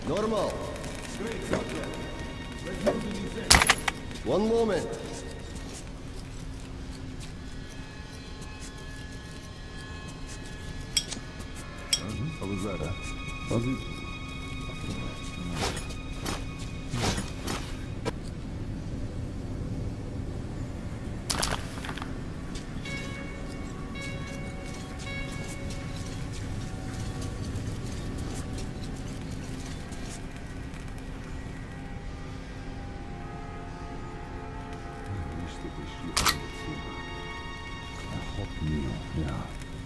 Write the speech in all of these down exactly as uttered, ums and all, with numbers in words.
Normal. One moment. How was that, huh? Was it? Ja.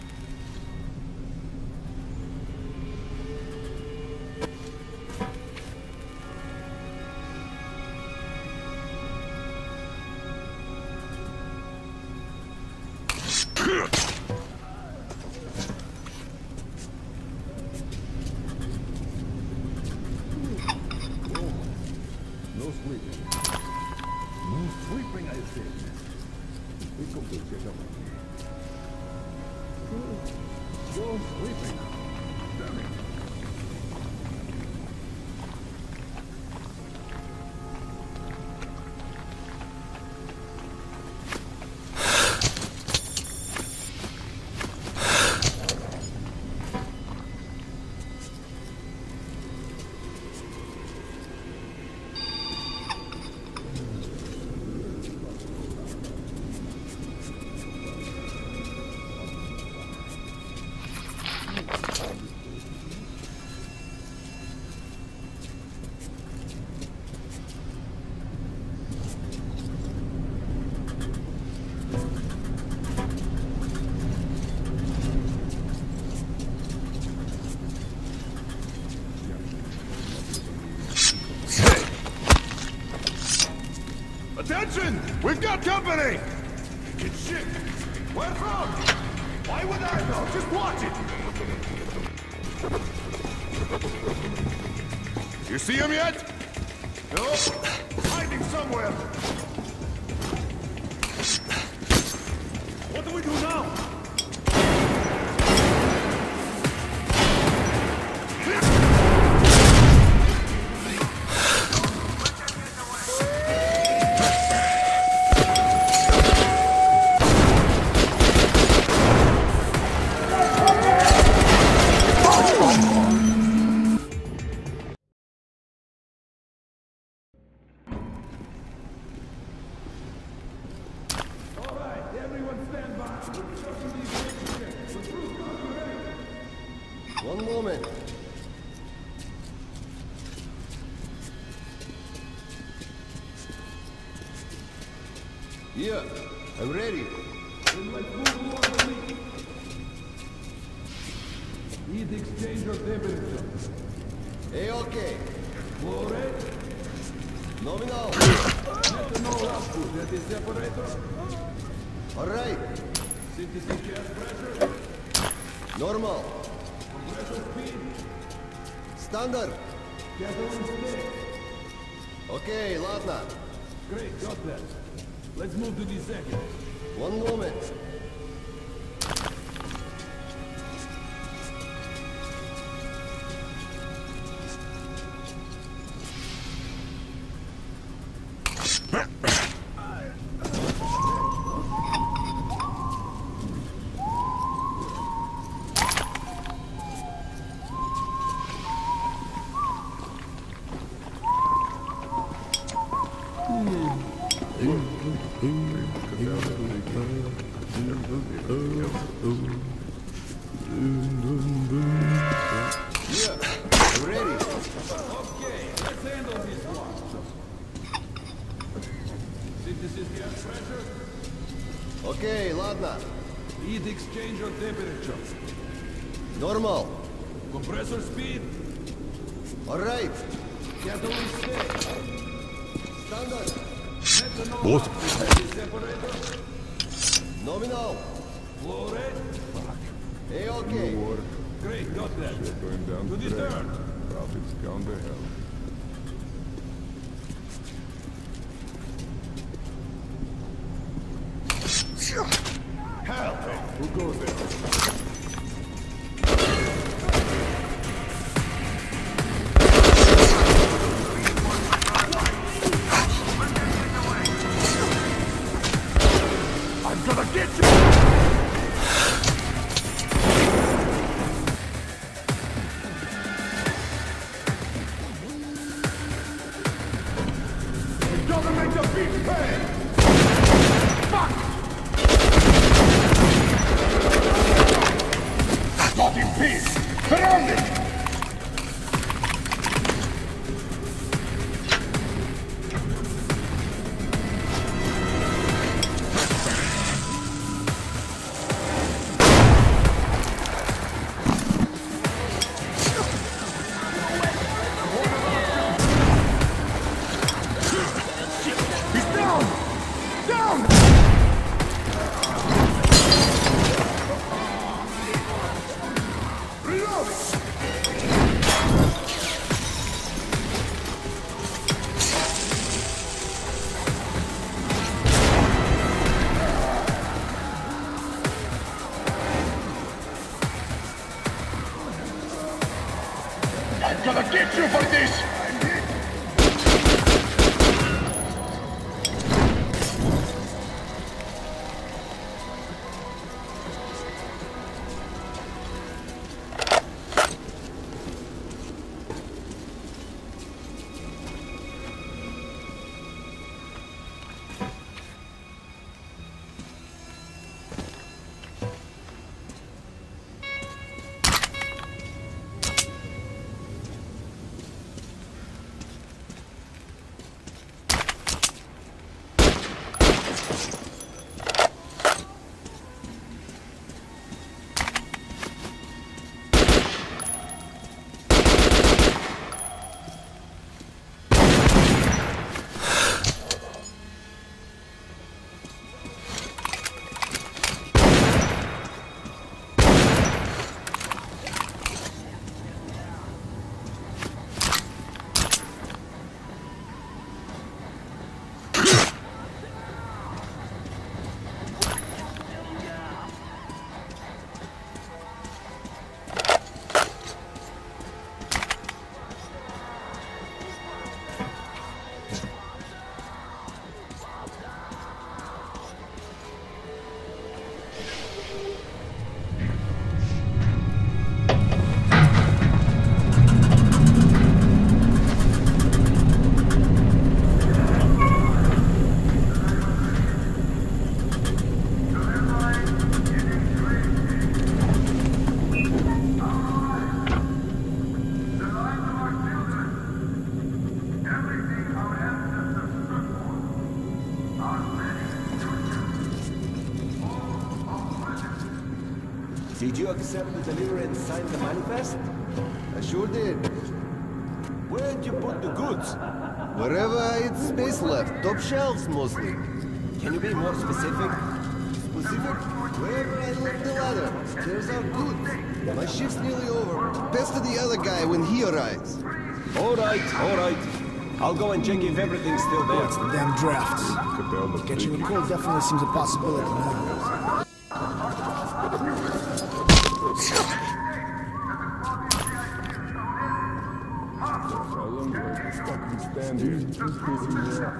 No sleeping. No sleeping, I said. We come to check up. No sleeping. Damn it. Attention! We've got company! It's shit! Where from? Why would I know? Just watch it! You see him yet? No? Hiding somewhere! What do we do now? One moment. Yeah, I'm ready. Need exchange of temperature. Hey, okay. Flow rate? Nominal. Net no output at the separator. All right. Synthetic gas pressure. Normal. Compressor speed. Standard. Gasoline state. Okay, ладно. Great, got that. Let's move to the second. One moment. Yeah, I'm ready. Okay, let's handle this one. Synthesis gas pressure. Okay, ладно. Heat exchange of temperature. Normal. Compressor speed. All right. Gasoline state. Standard. Net no output at the separator. Nominal. Flow rate. Hey, okay. Work. Great, got that. Shit going down To the today. turn. Profits gone to hell. Hell! Who goes there? I'm gonna get you for this! Did you accept the delivery and sign the manifest? I sure did. Where'd you put the goods? Wherever I had space left. Top shelves, mostly. Can you be more specific? Specific? Wherever I left the ladder. There's our goods. My shift's nearly over. Best of the other guy when he arrives. All right, all right. I'll go and check if everything's still there. It's the damn drafts. Catching a cold definitely seems a possibility now. Stand here. Just busy there.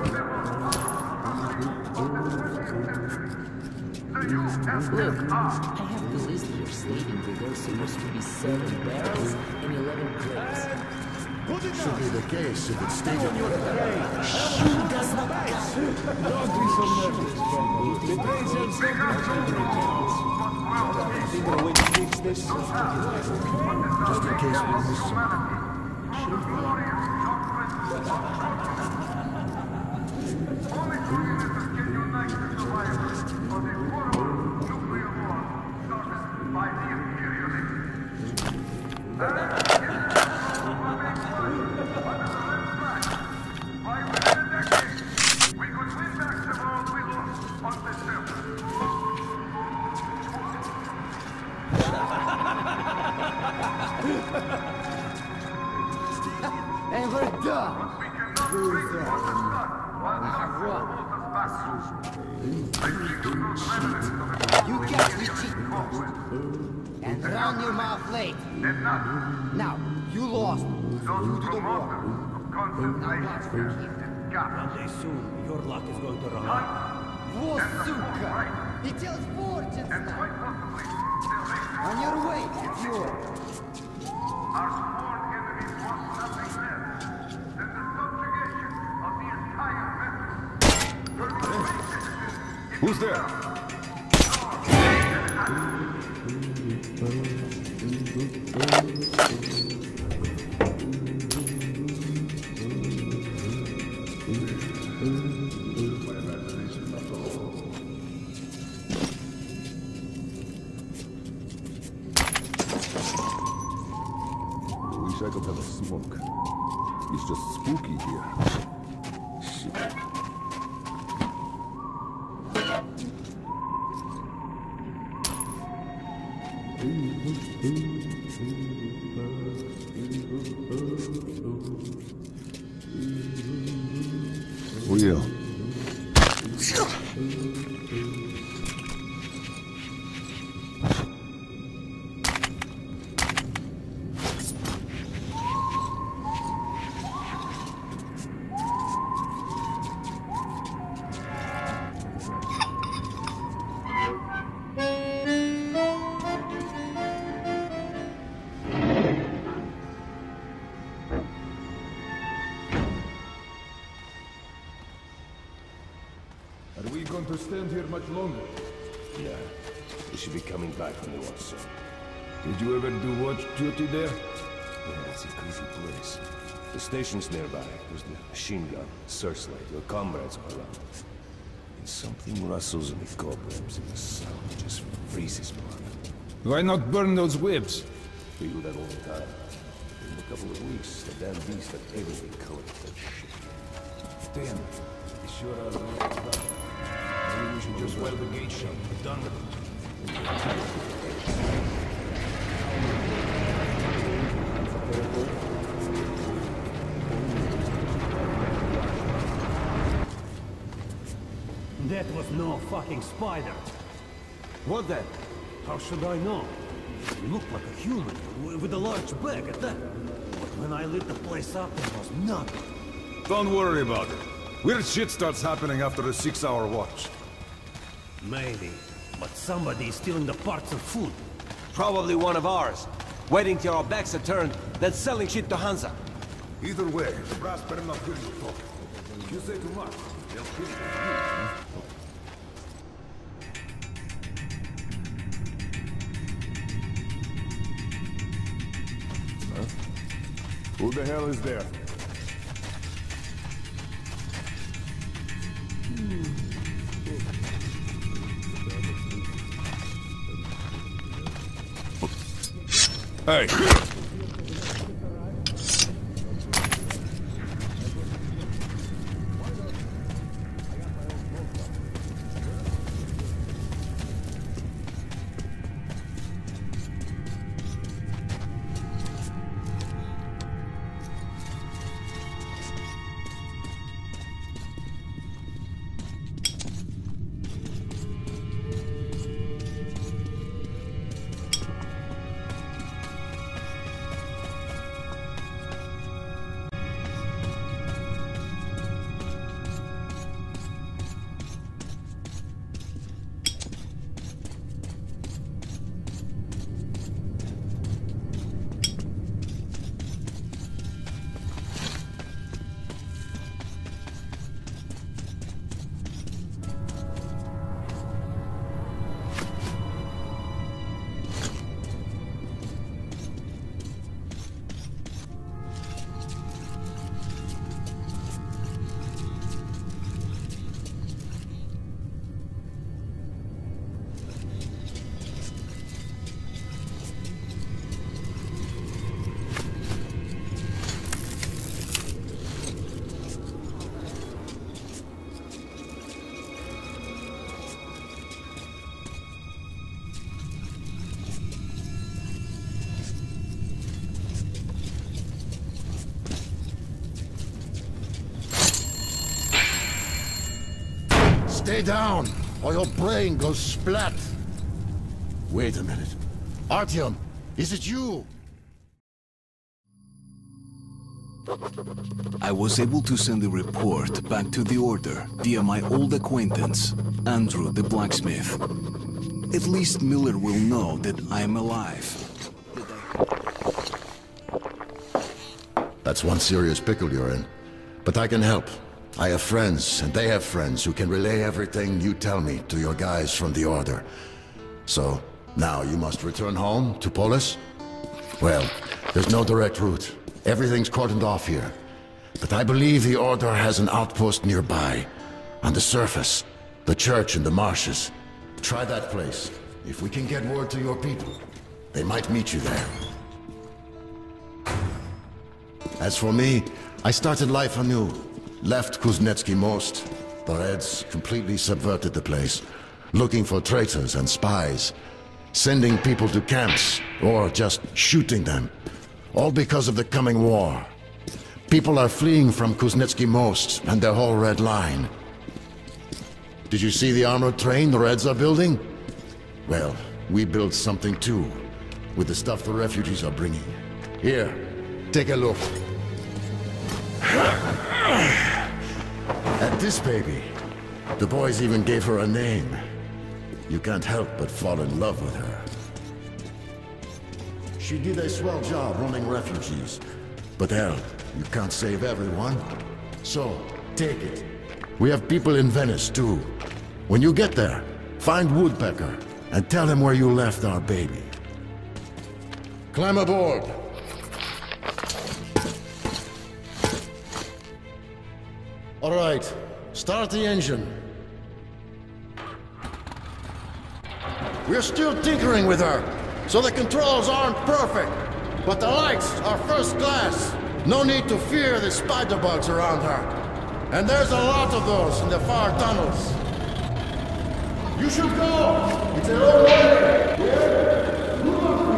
Look, I have the list here stating that there's supposed to be seven barrels and eleven crates. Should be the case if it's stated. She does not Don't be so nervous, Franco. The trains have several general accounts. Think of a way to fix this? Just in case we miss something. Should be. And we're done. Who's that? You catch me cheating. And run your mouth late. Now, you lost. So you do the war. Now watch for keep. One day soon, your luck is going to run out. Wo, suka! He tells fortunes now. On your way, it's yours. Our sworn enemies want nothing less than the subjugation of the entire vessel. Who's there? I could have a smoke. It's just spooky here. Shit. Will. to stand here much longer. Yeah. We should be coming back when they want some. Did you ever do watch duty there? Yeah, it's a crazy place. The station's nearby. There's the machine gun, searchlight. Your comrades are around. And something rustles in the cobwebs, and the sound just freezes blood. Why not burn those whips? We do that all the time. In a couple of weeks, the damn beast had everything covered with that shit. Damn. They sure are really tough. Maybe we should just weld the gate shut. We're done with it. That was no fucking spider. What then? How should I know? He looked like a human, w with a large bag at that. But when I lit the place up, there was nothing. Don't worry about it. Weird shit starts happening after a six-hour watch. Maybe. But somebody is stealing the parts and food. Probably one of ours. Waiting till our backs are turned, then selling shit to Hansa. Either way, the brass better not hear you talk. If you say too much, they'll kill you. Who the hell is there? Hey! Stay down, or your brain goes splat. Wait a minute. Artyom, is it you? I was able to send a report back to the Order via my old acquaintance, Andrew the blacksmith. At least Miller will know that I am alive. That's one serious pickle you're in. But I can help. I have friends, and they have friends who can relay everything you tell me to your guys from the Order. So, now you must return home to Polis? Well, there's no direct route. Everything's cordoned off here. But I believe the Order has an outpost nearby. On the surface. The church in the marshes. Try that place. If we can get word to your people, they might meet you there. As for me, I started life anew. Left Kuznetsky Most. The Reds completely subverted the place. Looking for traitors and spies. Sending people to camps, or just shooting them. All because of the coming war. People are fleeing from Kuznetsky Most and their whole Red line. Did you see the armored train the Reds are building? Well, we built something too, with the stuff the refugees are bringing. Here, take a look. At this baby, the boys even gave her a name. You can't help but fall in love with her. She did a swell job running refugees. But hell, you can't save everyone. So, take it. We have people in Venice, too. When you get there, find Woodpecker and tell him where you left our baby. Climb aboard. All right, start the engine. We're still tinkering with her, so the controls aren't perfect. But the lights are first class. No need to fear the spider bugs around her. And there's a lot of those in the far tunnels. You should go! It's a long way! Yeah? Move on.